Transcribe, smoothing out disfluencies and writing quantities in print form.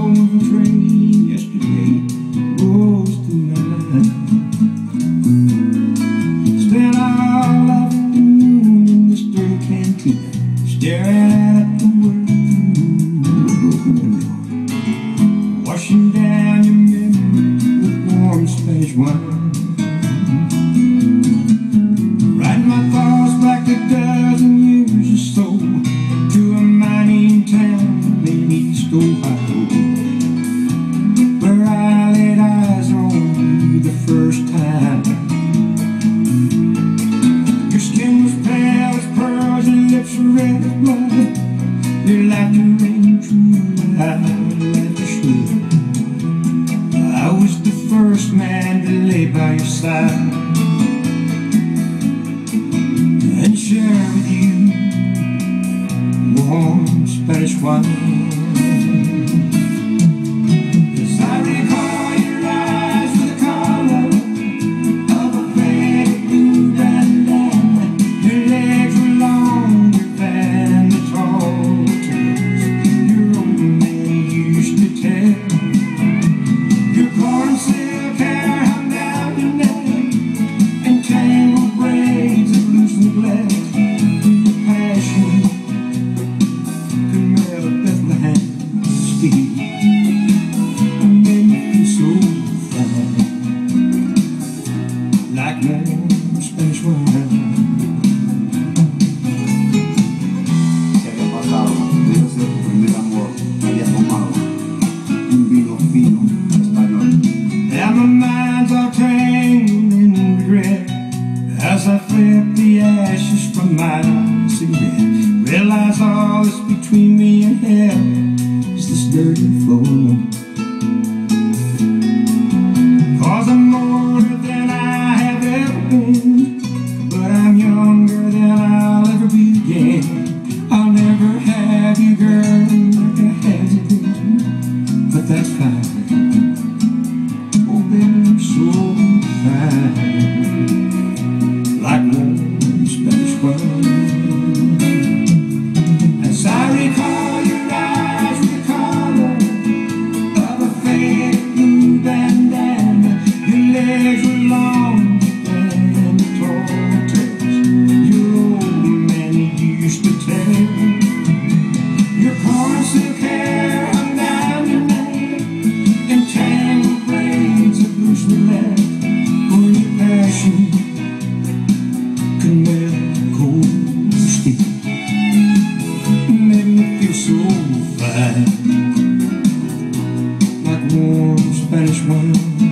golden train yesterday rose tonight. Spent all afternoon in the sturdy cantina, staring at the world through a broken window, washing down your memory with warm Spanish wine. Riding my thoughts back a dozen years or so to a mining town in East Ohio, where I laid eyes on you the first time. Your skin was pale as pearls, your lips were red as blood, your laughter rang true, laughter sweet. I was the first man to lay by your side and share with you warm Spanish wine. Yes, I recall your eyes with the color of a faded blue bandana. Your legs were longer than the tall trees your old man used to tell. Your corn silk hair hung down your neck, and tangled braids of loose neglect. Your passion could melt Bethlehem's steel and made me feel so fine, like warm Spanish wine. Se había pasado, debe ser tu primer amor, había tomado un vino fino español. And my mind's all tangled in regret as I flip the ashes from my cigarette. Realize all that's between me and hell is this dirty flow. 'Cause I'm older than I have ever been, but I'm younger than I'll ever be again. I'll never have you, girl, like I had you then, but that's fine. Oh baby, you're so fine, like warm Spanish wine. As I recall your eyes with the color of a faded blue bandana, your legs were longer than the tall tales your old man used to tell. Your corn silk hair hung down your neck, and tangled braids of loose neglect. For your passion could melt cold steel, made me feel so fine, like warm Spanish wine.